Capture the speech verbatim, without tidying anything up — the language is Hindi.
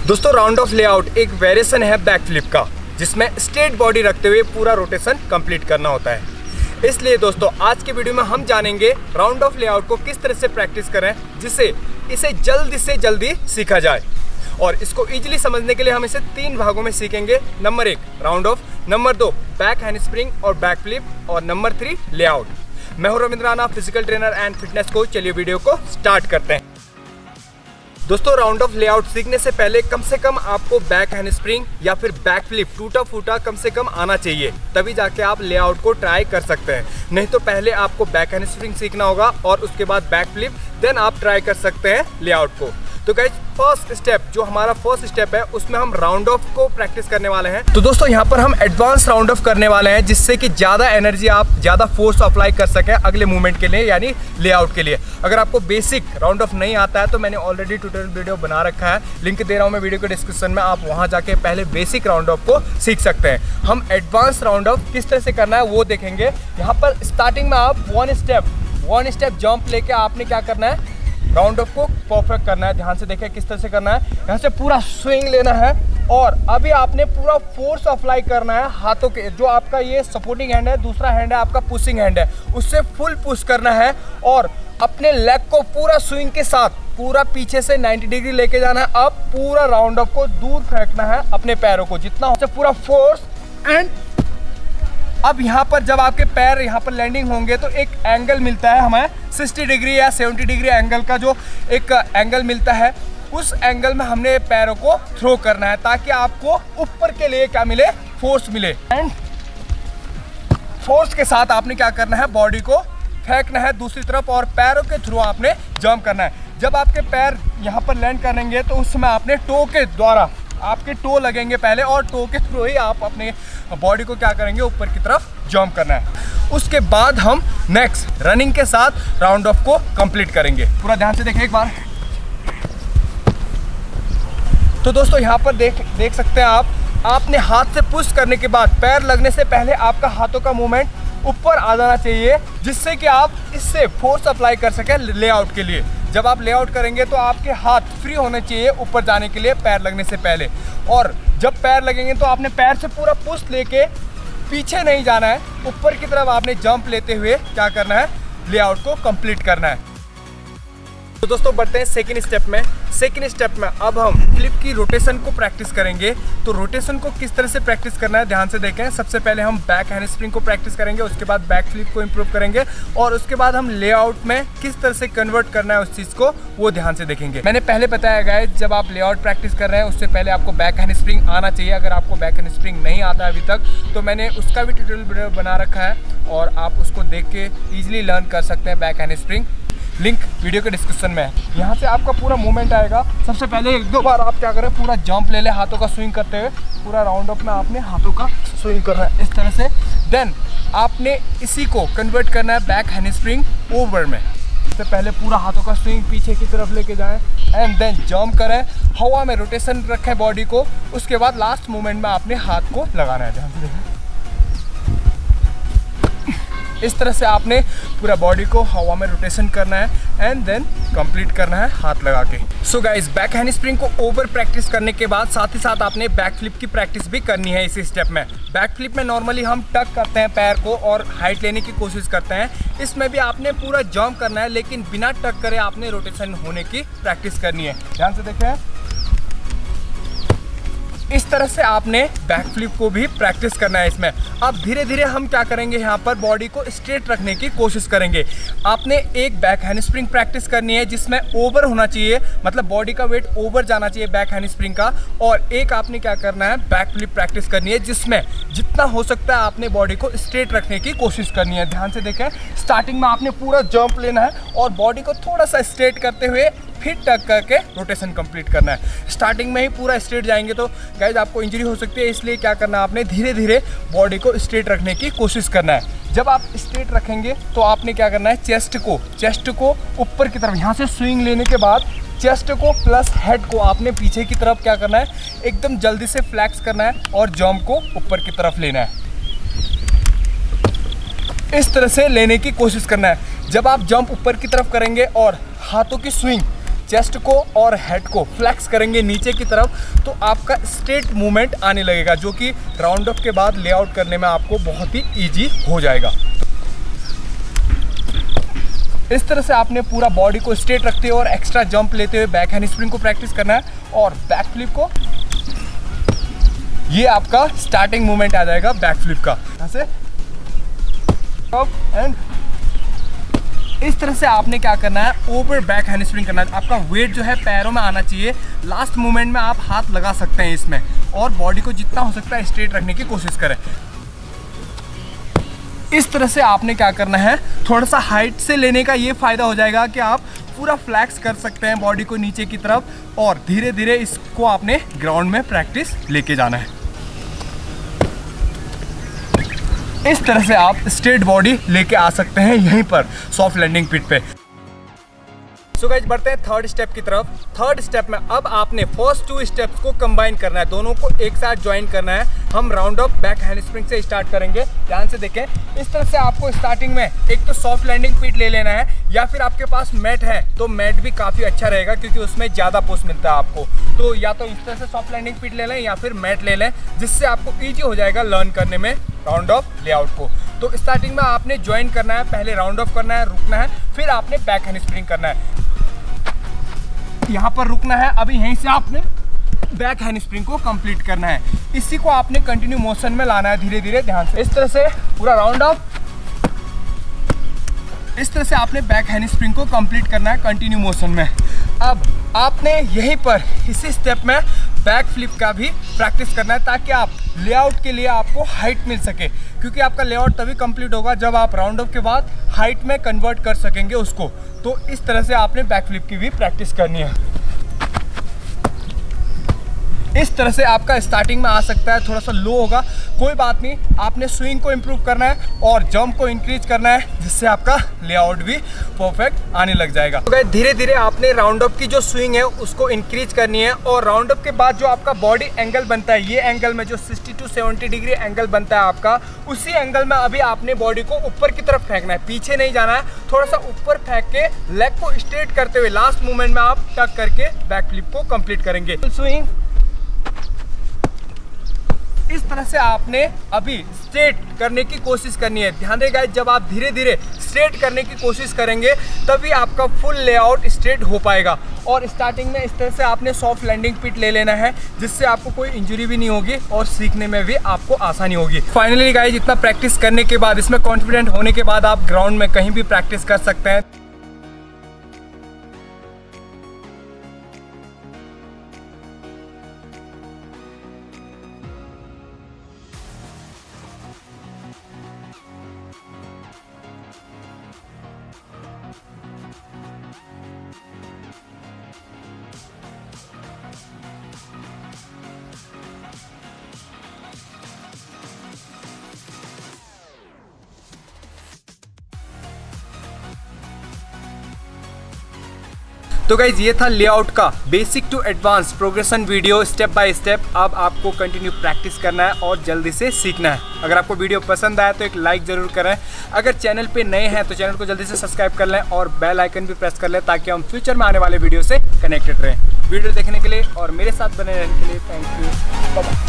दोस्तों राउंड ऑफ लेआउट एक वेरिएशन है बैक फ्लिप का, जिसमें स्ट्रेट बॉडी रखते हुए पूरा रोटेशन कंप्लीट करना होता है। इसलिए दोस्तों आज की वीडियो में हम जानेंगे राउंड ऑफ लेआउट को किस तरह से प्रैक्टिस करें जिससे इसे जल्दी से जल्दी सीखा जाए। और इसको इजीली समझने के लिए हम इसे तीन भागों में सीखेंगे। नंबर एक राउंड ऑफ, नंबर दो बैक हैंडस्प्रिंग और बैक फ्लिप, और नंबर थ्री लेआउट। मैं हूं Ravindra Rana, physical trainer and fitness coach. चलिए वीडियो को स्टार्ट करते हैं। दोस्तों राउंड ऑफ लेआउट सीखने से पहले कम से कम आपको बैक हैंडस्प्रिंग या फिर बैक फ्लिप टूटा फूटा कम से कम आना चाहिए, तभी जाके आप लेआउट को ट्राई कर सकते हैं। नहीं तो पहले आपको बैक हैंडस्प्रिंग सीखना होगा और उसके बाद बैक फ्लिप, देन आप ट्राई कर सकते हैं लेआउट को। तो गाइस फर्स्ट स्टेप जो हमारा फर्स्ट स्टेप है उसमें हम राउंड ऑफ को प्रैक्टिस करने वाले हैं। तो दोस्तों यहाँ पर हम एडवांस राउंड ऑफ करने वाले हैं, जिससे कि ज़्यादा एनर्जी आप ज़्यादा फोर्स अप्लाई कर सकें अगले मूवमेंट के लिए, यानी लेआउट के लिए। अगर आपको बेसिक राउंड ऑफ नहीं आता है तो मैंने ऑलरेडी ट्यूटोरियल वीडियो बना रखा है, लिंक दे रहा हूँ मैं वीडियो के डिस्क्रिप्शन में। आप वहाँ जाके पहले बेसिक राउंड ऑफ को सीख सकते हैं। हम एडवांस राउंड ऑफ किस तरह से करना है वो देखेंगे। यहाँ पर स्टार्टिंग में आप one step one step jump लेके आपने क्या करना है, राउंड ऑफ को परफेक्ट करना है। ध्यान से देखें किस तरह से करना है। यहाँ से पूरा स्विंग लेना है और अभी आपने पूरा फोर्स अप्लाई करना है हाथों के, जो आपका ये सपोर्टिंग हैंड है, दूसरा हैंड है आपका पुशिंग हैंड है, उससे फुल पुश करना है और अपने लेग को पूरा स्विंग के साथ पूरा पीछे से नब्बे डिग्री लेके जाना है। अब पूरा राउंड ऑफ को दूर फेंकना है अपने पैरों को जितना हो सके, पूरा फोर्स। एंड अब यहाँ पर जब आपके पैर यहाँ पर लैंडिंग होंगे तो एक एंगल मिलता है हमें साठ डिग्री या सत्तर डिग्री एंगल का, जो एक एंगल मिलता है उस एंगल में हमने पैरों को थ्रो करना है ताकि आपको ऊपर के लिए क्या मिले, फोर्स मिले। एंड फोर्स के साथ आपने क्या करना है, बॉडी को फेंकना है दूसरी तरफ और पैरों के थ्रू आपने जंप करना है। जब आपके पैर यहाँ पर लैंड करेंगे तो उस समय आपने टो के द्वारा, आपके टो लगेंगे पहले और टो के थ्रू ही आप अपने बॉडी को क्या करेंगे, ऊपर की तरफ जंप करना है। उसके बाद हम नेक्स्ट रनिंग के साथ राउंड ऑफ को कंप्लीट करेंगे। पूरा ध्यान से देखें एक बार। तो दोस्तों यहाँ पर देख देख सकते हैं आप, आपने हाथ से पुश करने के बाद पैर लगने से पहले आपका हाथों का मूवमेंट ऊपर आ जाना चाहिए, जिससे कि आप इससे फोर्स अप्लाई कर सकें लेआउट के लिए। जब आप लेआउट करेंगे तो आपके हाथ फ्री होने चाहिए ऊपर जाने के लिए पैर लगने से पहले, और जब पैर लगेंगे तो आपने पैर से पूरा पुश लेके पीछे नहीं जाना है, ऊपर की तरफ आपने जंप लेते हुए क्या करना है, लेआउट को कंप्लीट करना है। तो दोस्तों बढ़ते हैं सेकंड स्टेप में। सेकंड स्टेप में अब हम फ्लिप की रोटेशन को प्रैक्टिस करेंगे। तो रोटेशन को किस तरह से प्रैक्टिस करना है ध्यान से देखें। सबसे पहले हम बैक हैंडस्प्रिंग को प्रैक्टिस करेंगे, उसके बाद बैक फ्लिप को इंप्रूव करेंगे और उसके बाद हम लेआउट में किस तरह से कन्वर्ट करना है उस चीज़ को, वो ध्यान से देखेंगे। मैंने पहले बताया गया है जब आप लेआउट प्रैक्टिस कर रहे हैं उससे पहले आपको बैक हैंडस्प्रिंग आना चाहिए। अगर आपको बैक हैंडस्प्रिंग नहीं आता है अभी तक तो मैंने उसका भी ट्यूटोरियल वीडियो बना रखा है और आप उसको देख के ईजिली लर्न कर सकते हैं बैक हैंडस्प्रिंग। लिंक वीडियो के डिस्क्रिप्शन में है। यहाँ से आपका पूरा मूवमेंट आएगा। सबसे पहले एक दो बार आप क्या करें, पूरा जंप ले ले हाथों का स्विंग करते हुए, पूरा राउंड अप में आपने हाथों का स्विंग करना है इस तरह से। देन आपने इसी को कन्वर्ट करना है बैक हैंडस्प्रिंग ओवर में। इससे पहले पूरा हाथों का स्विंग पीछे की तरफ लेके जाएं एंड देन जंप करें, हवा में रोटेशन रखें बॉडी को। उसके बाद लास्ट मूवमेंट में आपने हाथ को लगाना है। ध्यान से देखें इस तरह से आपने पूरा बॉडी को हवा में रोटेशन करना है एंड देन कंप्लीट करना है हाथ लगा के। सो गाइस बैक हैंडस्प्रिंग को ओवर प्रैक्टिस करने के बाद साथ ही साथ आपने बैक फ्लिप की प्रैक्टिस भी करनी है इसी स्टेप में। बैक फ्लिप में नॉर्मली हम टक करते हैं पैर को और हाइट लेने की कोशिश करते हैं। इसमें भी आपने पूरा जंप करना है लेकिन बिना टक करे आपने रोटेशन होने की प्रैक्टिस करनी है। ध्यान से देखें इस तरह से आपने बैक फ्लिप को भी प्रैक्टिस करना है इसमें। अब धीरे धीरे हम क्या करेंगे, यहाँ पर बॉडी को स्ट्रेट रखने की कोशिश करेंगे। आपने एक बैक हैंडस्प्रिंग प्रैक्टिस करनी है जिसमें ओवर होना चाहिए, मतलब बॉडी का वेट ओवर जाना चाहिए बैक हैंडस्प्रिंग का, और एक आपने क्या करना है, बैक फ्लिप प्रैक्टिस करनी है जिसमें जितना हो सकता है आपने बॉडी को स्ट्रेट रखने की कोशिश करनी है। ध्यान से देखें स्टार्टिंग में आपने पूरा जंप लेना है और बॉडी को थोड़ा सा स्ट्रेट करते हुए फिर टक करके रोटेशन कंप्लीट करना है। स्टार्टिंग में ही पूरा स्ट्रेट जाएंगे तो गाइज आपको इंजरी हो सकती है, इसलिए क्या करना है, आपने धीरे धीरे बॉडी को स्ट्रेट रखने की कोशिश करना है। जब आप स्ट्रेट रखेंगे तो आपने क्या करना है, चेस्ट को चेस्ट को ऊपर की तरफ यहाँ से स्विंग लेने के बाद चेस्ट को प्लस हेड को आपने पीछे की तरफ क्या करना है, एकदम जल्दी से फ्लैक्स करना है और जंप को ऊपर की तरफ लेना है। इस तरह से लेने की कोशिश करना है। जब आप जंप ऊपर की तरफ करेंगे और हाथों की स्विंग चेस्ट को और हेड को फ्लेक्स करेंगे नीचे की तरफ तो आपका स्ट्रेट मूवमेंट आने लगेगा, जो कि राउंड ऑफ के बाद लेआउट करने में आपको बहुत ही ईजी हो जाएगा। इस तरह से आपने पूरा बॉडी को स्ट्रेट रखते हुए और एक्स्ट्रा जंप लेते हुए बैक हैंड स्प्रिंग को प्रैक्टिस करना है और बैक फ्लिप को, ये आपका स्टार्टिंग मूवमेंट आ जाएगा बैक फ्लिप का। यहाँ से एंड इस तरह से आपने क्या करना है, ओवर बैक हैंड स्प्रिंग करना है। आपका वेट जो है पैरों में आना चाहिए। लास्ट मूवमेंट में आप हाथ लगा सकते हैं इसमें और बॉडी को जितना हो सकता है स्ट्रेट रखने की कोशिश करें। इस तरह से आपने क्या करना है, थोड़ा सा हाइट से लेने का ये फायदा हो जाएगा कि आप पूरा फ्लैक्स कर सकते हैं बॉडी को नीचे की तरफ और धीरे धीरे इसको आपने ग्राउंड में प्रैक्टिस लेके जाना है। इस तरह से आप स्ट्रेट बॉडी लेके आ सकते हैं यहीं पर सॉफ्ट लैंडिंग पिट पे। सो गाइस बढ़ते हैं थर्ड स्टेप की तरफ। थर्ड स्टेप में अब आपने फर्स्ट टू स्टेप्स को कंबाइन करना है, दोनों को एक साथ ज्वाइन करना है। हम round off back handspring से स्टार्ट करेंगे। ध्यान से देखें, इस तरह से आपको स्टार्टिंग में एक तो सॉफ्ट लैंडिंग पिट ले लेना है, या फिर आपके पास मैट है तो मैट भी काफ़ी अच्छा रहेगा क्योंकि उसमें ज़्यादा पुश मिलता है आपको। तो या तो इस तरह से सॉफ्ट लैंडिंग पिट ले लें या फिर मैट ले लें, जिससे आपको ईजी हो जाएगा लर्न करने में राउंड ऑफ लेआउट को। तो स्टार्टिंग में आपने ज्वाइन करना है, पहले राउंड ऑफ करना है, रुकना है, फिर आपने बैक हैंड स्प्रिंग करना है। यहाँ पर रुकना है, अभी यहीं से आपने बैक हैंड स्प्रिंग को कंप्लीट करना है। इसी को आपने कंटिन्यू मोशन में लाना है धीरे धीरे। ध्यान से इस तरह से पूरा राउंड ऑफ, इस तरह से आपने बैक हैंड स्प्रिंग को कंप्लीट करना है कंटिन्यू मोशन में। अब आपने यहीं पर इसी स्टेप में बैक फ्लिप का भी प्रैक्टिस करना है ताकि आप लेआउट के लिए आपको हाइट मिल सके, क्योंकि आपका लेआउट तभी कंप्लीट होगा जब आप राउंड ऑफ के बाद हाइट में कन्वर्ट कर सकेंगे उसको। तो इस तरह से आपने बैक फ्लिप की भी प्रैक्टिस करनी है। इस तरह से आपका स्टार्टिंग में आ सकता है, थोड़ा सा लो होगा, कोई बात नहीं। आपने स्विंग को इम्प्रूव करना है और जंप को इंक्रीज करना है, जिससे आपका लेआउट भी परफेक्ट आने लग जाएगा। तो धीरे धीरे आपने राउंड ऑफ की जो स्विंग है उसको इंक्रीज करनी है और राउंड ऑफ के बाद जो आपका बॉडी एंगल बनता है, ये एंगल में जो sixty to seventy degree angle बनता है आपका, उसी एंगल में अभी आपने बॉडी को ऊपर की तरफ फेंकना है, पीछे नहीं जाना है। थोड़ा सा ऊपर फेंक के लेग को स्ट्रेट करते हुए लास्ट मूवमेंट में आप टक करके बैक फ्लिप को कंप्लीट करेंगे। स्विंग इस तरह से आपने अभी स्ट्रेट करने की कोशिश करनी है। ध्यान देगा, जब आप धीरे धीरे स्ट्रेट करने की कोशिश करेंगे तभी आपका फुल लेआउट स्ट्रेट हो पाएगा। और स्टार्टिंग में इस तरह से आपने सॉफ्ट लैंडिंग पिट ले लेना है, जिससे आपको कोई इंजरी भी नहीं होगी और सीखने में भी आपको आसानी होगी। फाइनली गाइस, इतना प्रैक्टिस करने के बाद, इसमें कॉन्फिडेंट होने के बाद आप ग्राउंड में कहीं भी प्रैक्टिस कर सकते हैं। तो गाइज, ये था लेआउट का basic to advance progression video, step by step. अब आपको कंटिन्यू प्रैक्टिस करना है और जल्दी से सीखना है। अगर आपको वीडियो पसंद आया तो एक लाइक ज़रूर करें। अगर चैनल पे नए हैं तो चैनल को जल्दी से सब्सक्राइब कर लें और बेल आइकन भी प्रेस कर लें ताकि हम फ्यूचर में आने वाले वीडियो से कनेक्टेड रहें। वीडियो देखने के लिए और मेरे साथ बने रहने के लिए थैंक यू। Bye bye.